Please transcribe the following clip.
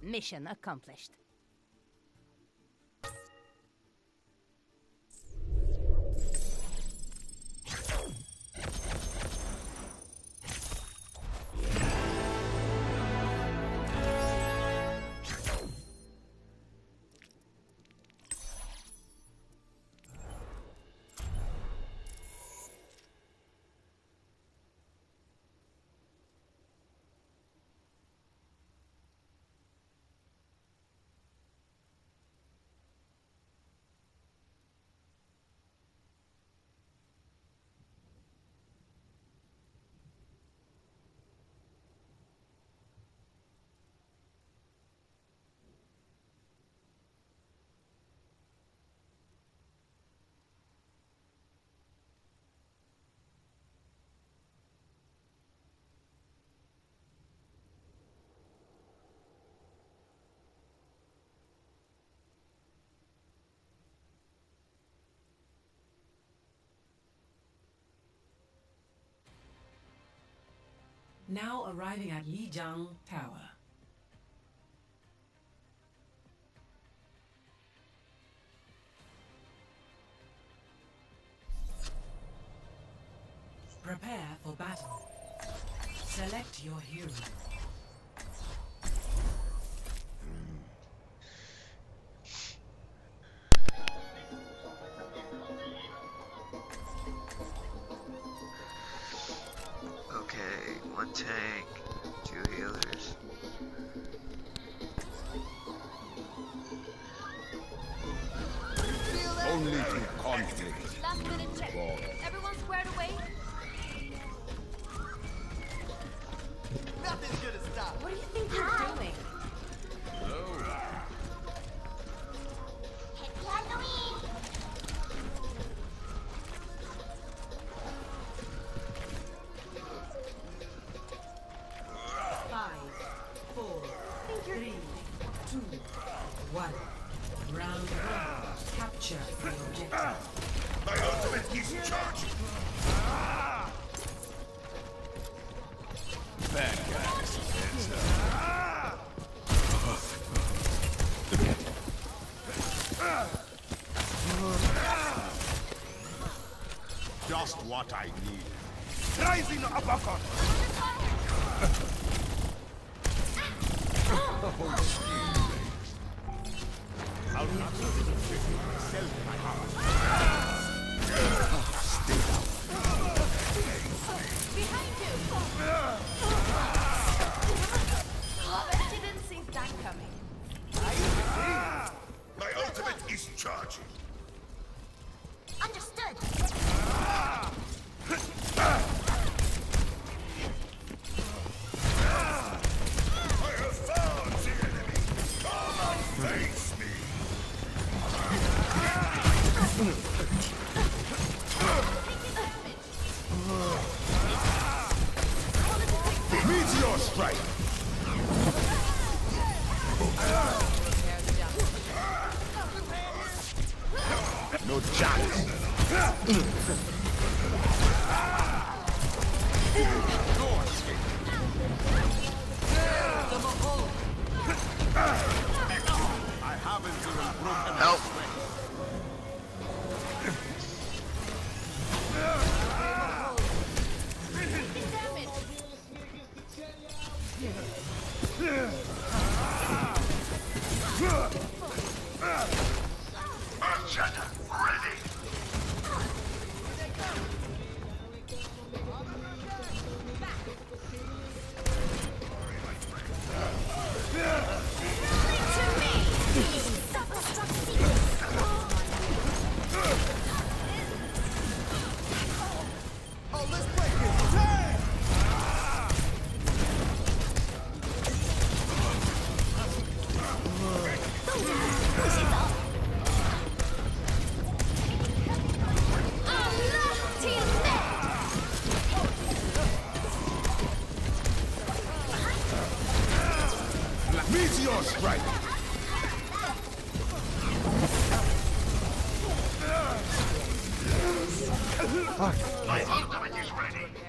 Mission accomplished. Now arriving at Lijiang Tower. Prepare for battle. Select your hero. Okay, one tank, 2 healers. Only through conflict. Last minute check. Everyone squared away? Nothing's gonna stop. What do you think you're doing? Round 1. Capture the objective. My ultimate is charging. Bad guys. Just what I need. Rising uppercut. I'll not sell my heart. Stay down. Behind you! Didn't see that coming. My ultimate is charging. Understood! I have found the enemy. Come and face me. Meteor strike. No chance. No escape. I haven't even broken Help! Archetta, ready. Oh, let's break it. Damn! Meteor strike. My ultimate is ready.